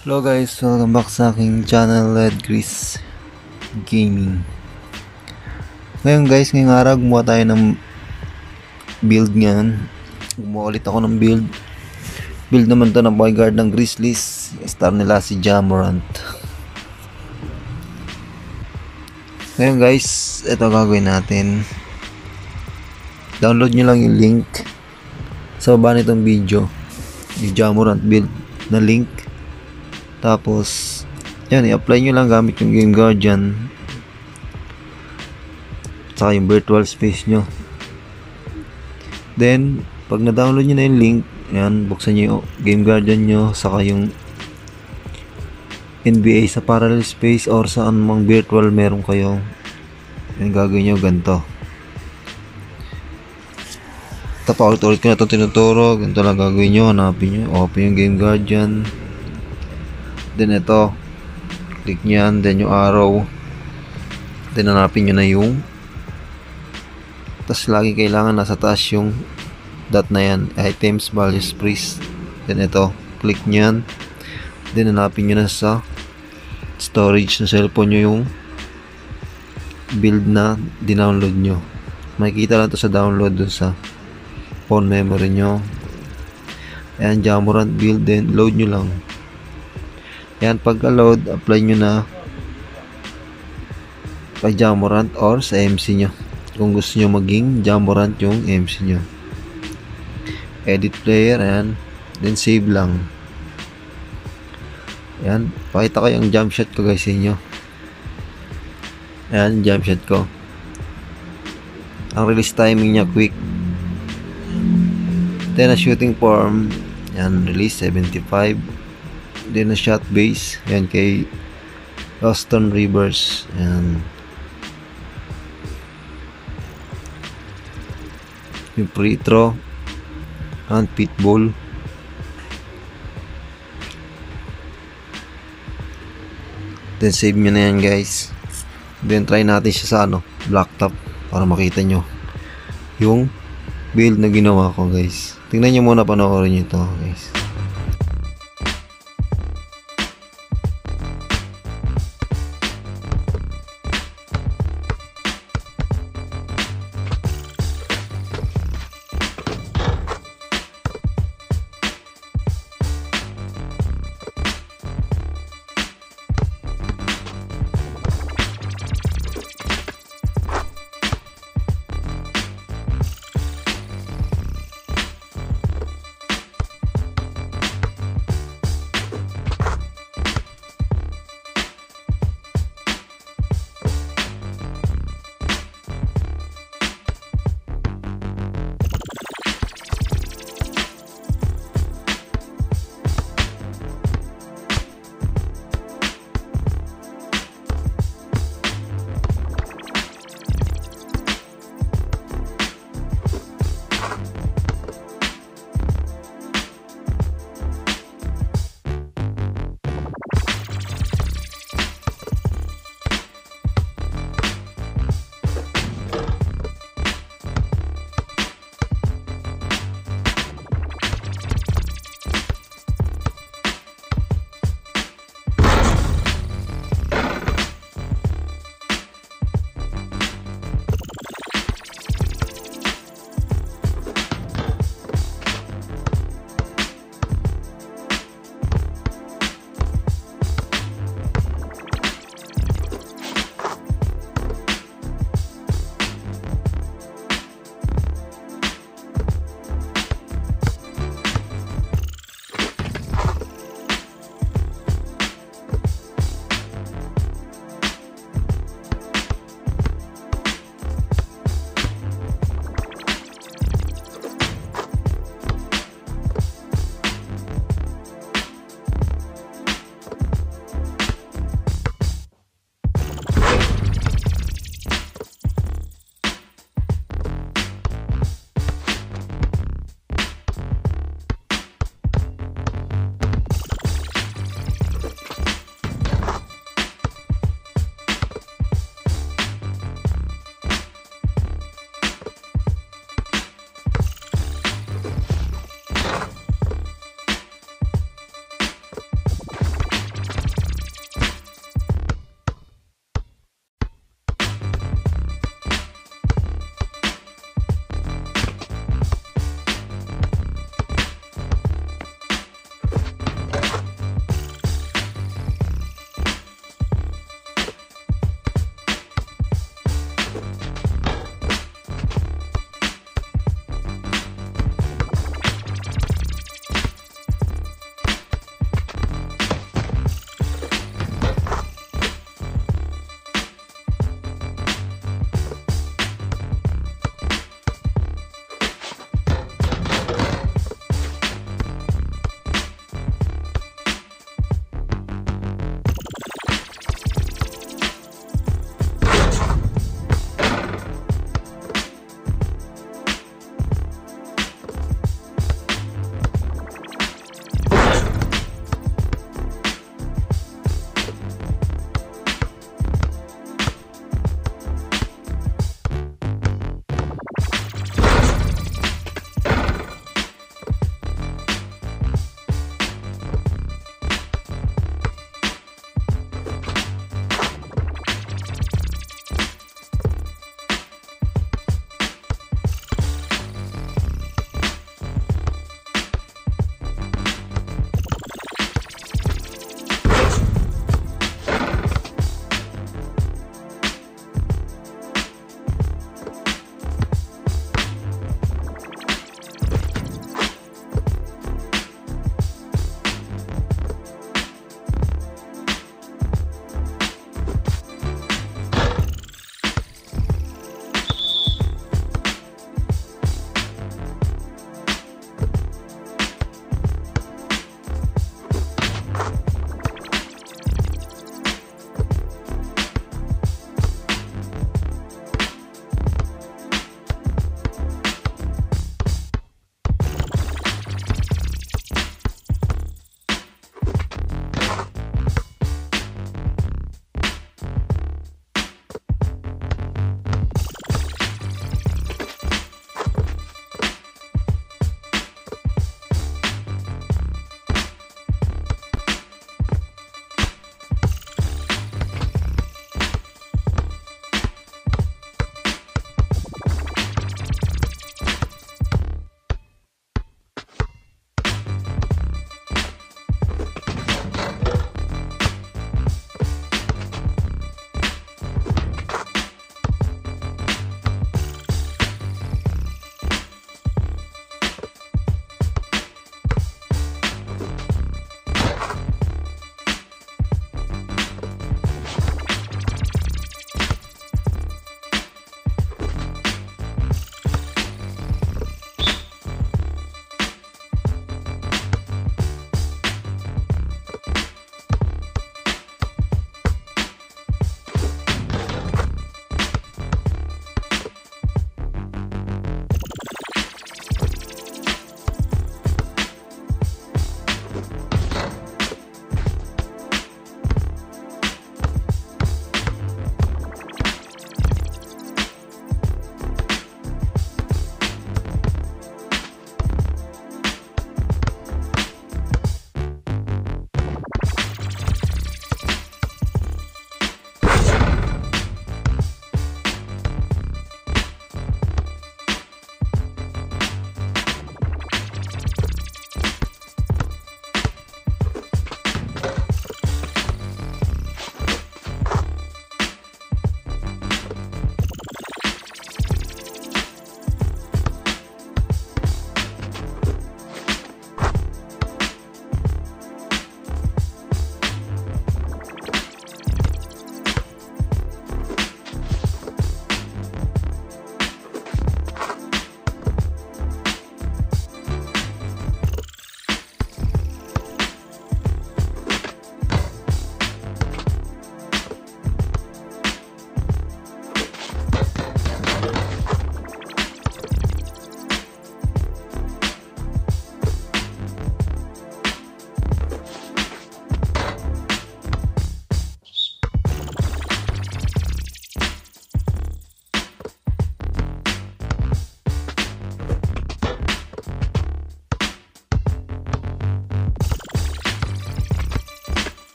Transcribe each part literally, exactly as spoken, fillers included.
Hello guys, welcome back sa aking channel Led Chris Gaming. Ngayon guys, ngayong araw gumawa tayo ng build ngayon. Gumawa ulit ako ng build. Build naman to ng point guard ng Grizzlies. Star nila si Morant. Ngayon guys, ito gagawin natin. Download nyo lang yung link sa baba nitong video. Yung Morant build na link. Tapos, yan, i-apply nyo lang gamit yung Game Guardian. Saka yung virtual space nyo. Then, pag na-download nyo na yung link, yan, buksan nyo yung Game Guardian nyo, saka yung N B A sa parallel space or sa anumang virtual meron kayo. Yan, gagawin nyo ganito. Tapaulit-ulit ko na itong tinuturo. Ganito lang gagawin nyo. Hanapin nyo. Open yung Game Guardian. Then ito, click nyo yan, then yung arrow, then hanapin nyo na yung, tapos lagi kailangan nasa taas yung dot na yan, items, values, price. Then ito, click nyo yan, then hanapin nyo na sa storage na cellphone nyo yung build na dinownload nyo. Makikita lang to sa download dun sa phone memory nyo. Ayan, Morant build, then load nyo lang. Yan, pagka-load, apply nyo na kay Morant or sa M C nyo. Kung gusto nyo maging Morant yung M C nyo. Edit player, yan. Then save lang. Yan, pakita ko yung jump shot ko guys sa inyo. Yan, jump shot ko. Ang release timing niya quick. Then, a shooting form. Yan, release seventy-five. Then na shot base, yan kay Austin Rivers, yan yung free throw and pitbull. Then save nyo na yan guys. Then try natin siya sa ano, blacktop para makita nyo yung build na ginawa ko guys. Tingnan nyo muna, panoorin nyo ito guys.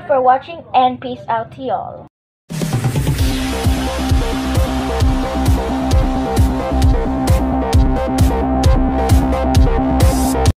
for watching and peace out to y'all.